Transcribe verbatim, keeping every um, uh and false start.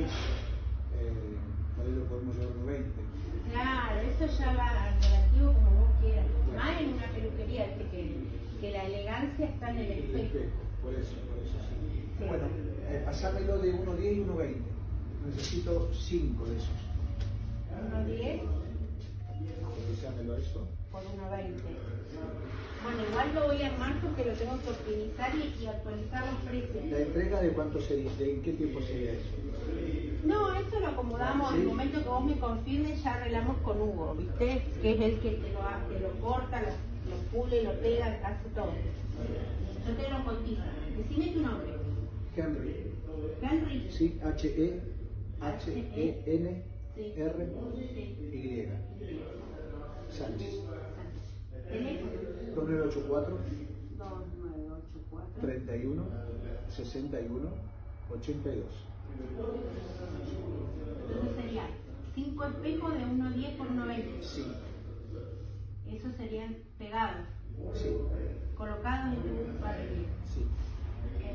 diez, eh, por ahí lo podemos llevar a uno veinte. Claro, eso ya va al relativo como vos quieras. Más en una peluquería, viste que, que la elegancia está en el El espejo. espejo, por eso, por eso sí. Sí. Bueno, eh, pasámelo de uno diez y uno veinte. Necesito cinco de esos. uno diez Utilizámelo a eso. por uno veinte. Bueno, igual lo voy a armar porque lo tengo que optimizar y, y actualizar los precios. ¿La entrega de cuánto sería? ¿De en qué tiempo sería eso? No, eso lo acomodamos. ¿Sí? En el momento que vos me confirmes ya arreglamos con Hugo, ¿viste? Que es el que te lo, ha- te lo corta, lo, lo pule, lo pega, hace todo. Yo te lo cotizo. Decime tu nombre. Henry. Henry. Sí, H E H E N Sí. R Sí. Y. Sánchez. Teléfono. dos nueve ocho cuatro, dos nueve ocho cuatro. treinta y uno, sesenta y uno, ochenta y dos. Entonces sería cinco espejos de uno diez por uno veinte. Sí, Esos serían pegados, sí, colocados en tu barrería. sí.